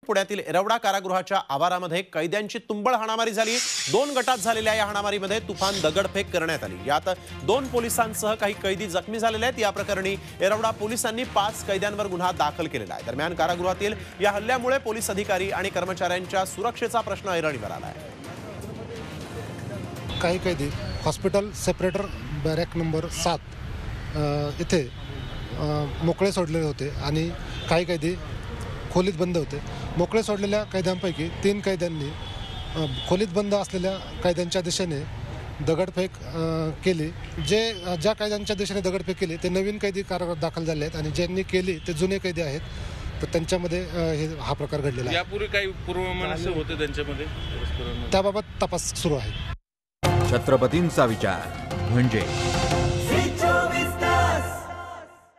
पुण्यातील एरवडा कारागृहाच्या आवारामध्ये कैद्यांची तुंबळ हाणामारी झाली। 2 गटात झालेल्या या हाणामारीमध्ये तुफान दगडफेक करण्यात आली। यात 2 पोलिसांसह काही कैदी जखमी झालेले आहेत। या प्रकरणी एरवडा पोलिसांनी 5 कैद्यांवर गुन्हा दाखल केलेला आहे। दरम्यान कारागृहातील या हल्ल्यामुळे पोलीस अधिकारी आणि कर्मचाऱ्यांच्या सुरक्षेचा प्रश्न ऐरणीवर आला आहे। काही कैदी हॉस्पिटल सेपरेटर बॅरॅक नंबर 7 इथे मोकळे सोडलेले होते आणि काही कैदी खोलीत बंद होते। मोकळे सोडलेल्या कैद्यांपैकी 3 कैद्यांनी खोलीत बंद असलेल्या कैद्यांच्या दिशेने दगडफेक केली। ज्या कैद्यांच्या दिशेने दगडफेक केली ते नवीन कैदी कारागृहात दाखल झाले आहेत आणि ज्यांनी केली ते जुने कैदी आहेत। तर त्यांच्यामध्ये हा प्रकार घडलेला आहे। यापूर्वी काही पूर्वमानस होते त्यांच्यामध्ये, त्याबाबत तपास सुरू आहे। छत्रपतींचा विचार म्हणजे